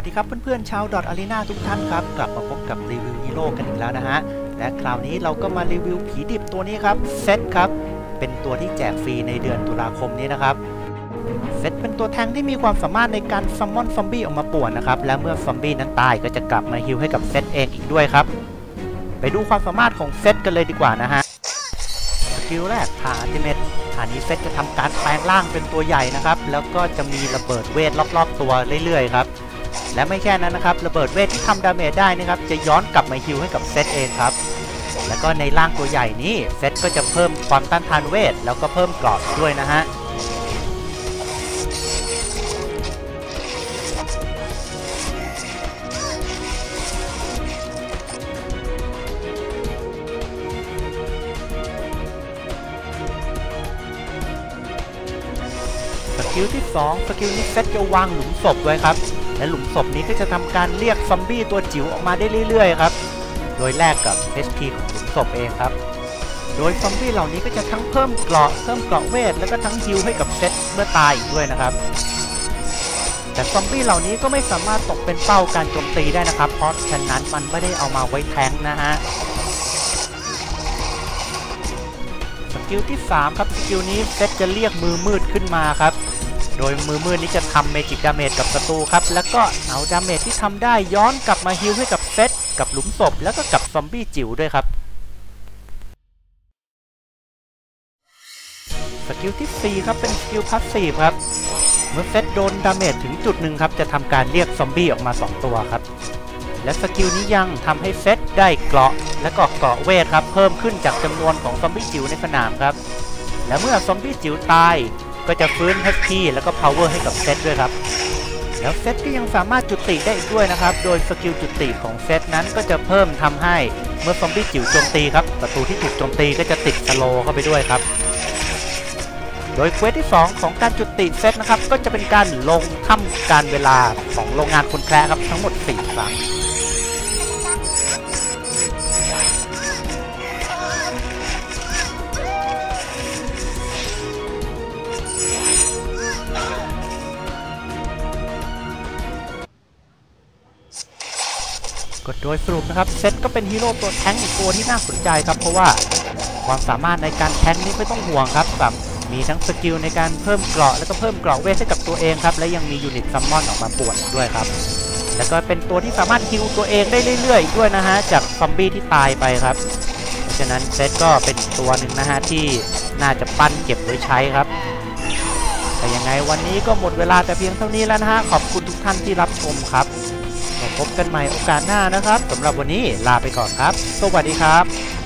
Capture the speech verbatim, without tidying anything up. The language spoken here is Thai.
ดีครับเพื่อนๆชาวดอทอารีนาทุกท่านครับกลับมาพบกับรีวิวฮีโร่กันอีกแล้วนะฮะและคราวนี้เราก็มารีวิวผีดิบตัวนี้ครับเซตครับเป็นตัวที่แจกฟรีในเดือนตุลาคมนี้นะครับเซตเป็นตัวแทงที่มีความสามารถในการซัมมอนซอมบี้ออกมาป่วนนะครับและเมื่อซอมบี้นั้นตายก็จะกลับมาฮีลให้กับเซตเองอีกด้วยครับไปดูความสามารถของเซตกันเลยดีกว่านะฮะสกิลแรกผ่าอัลติเมทฐานนี้เซตจะทำการแปลงร่างเป็นตัวใหญ่นะครับแล้วก็จะมีระเบิดเวทรอบๆตัวเรื่อยๆครับและไม่แค่นั้นนะครับระเบิดเวทที่ทำดาเมจได้นะครับจะย้อนกลับมาฮิลให้กับเซตเองครับแล้วก็ในร่างตัวใหญ่นี้เซตก็จะเพิ่มความต้านทานเวทแล้วก็เพิ่มเกราะด้วยนะฮะสกิลที่สองสกิลนี้เซตจะวางหลุมศพไว้ครับและหลุมศพนี้ก็จะทำการเรียกซอมบี้ตัวจิ๋วออกมาได้เรื่อยๆครับโดยแลกกับ เอช พี ของหลุมศพเองครับโดยซอมบี้เหล่านี้ก็จะทั้งเพิ่มเกราะเพิ่มเกราะเวทแล้วก็ทั้งฮิลให้กับเซตเมื่อตายอีกด้วยนะครับแต่ซอมบี้เหล่านี้ก็ไม่สามารถตกเป็นเป้าการโจมตีได้นะครับเพราะฉะนั้นมันไม่ได้เอามาไว้แทงนะฮะสกิลที่สามครับสกิลนี้เซตจะเรียกมือมืดขึ้นมาครับโดยมือมืดนี้จะทำเมจิกดาเมจกับศัตรูครับแล้วก็เอาดาเมจที่ทำได้ย้อนกลับมาฮิลให้กับเซตกับหลุมศพแล้วก็กับซอมบี้จิ๋วด้วยครับสกิลที่สี่ครับเป็นสกิลพาสซีฟครับเมื่อเซตโดนดาเมจถึงจุดหนึ่งครับจะทำการเรียกซอมบี้ออกมาสองตัวครับและสกิลนี้ยังทำให้เซตได้เกราะและก็เกราะเวทครับเพิ่มขึ้นจากจำนวนของซอมบี้จิ๋วในสนามครับและเมื่อซอมบี้จิ๋วตายก็จะฟื้น เอช พี แล้วก็ power ให้กับเซตด้วยครับแล้วเซตก็ยังสามารถจุติได้อีกด้วยนะครับโดยสกิลจุติของเซตนั้นก็จะเพิ่มทำให้เมื่อซอมบี้จิ๋วโจมตีครับศัตรูที่ถูกโจมตีก็จะติดสโลว์เข้าไปด้วยครับโดยเควสที่สองของการจุติเซตนะครับก็จะเป็นการลงถ้ำการเวลาของโรงงานคนแคร์ครับทั้งหมดสี่ครั้งก็โดยสรุปนะครับเซตก็เป็นฮีโร่ตัวแท้งอีกตัวที่น่าสนใจครับเพราะว่าความสามารถในการแท้งนี้ไม่ต้องห่วงครับแบบมีทั้งสกิลในการเพิ่มเกราะแล้วก็เพิ่มเกราะเวทให้กับตัวเองครับและยังมียูนิตซัมมอนออกมาป่วนด้วยครับแล้วก็เป็นตัวที่สามารถฮิลตัวเองได้เรื่อยๆด้วยนะฮะจากซอมบี้ที่ตายไปครับเพราะฉะนั้นเซตก็เป็นตัวหนึ่งนะฮะที่น่าจะปั้นเก็บไว้ใช้ครับแต่ยังไงวันนี้ก็หมดเวลาแต่เพียงเท่านี้แล้วนะฮะขอบคุณทุกท่านที่รับชมครับพบกันใหม่โอกาสหน้านะครับสำหรับวันนี้ลาไปก่อนครับสวัสดีครับ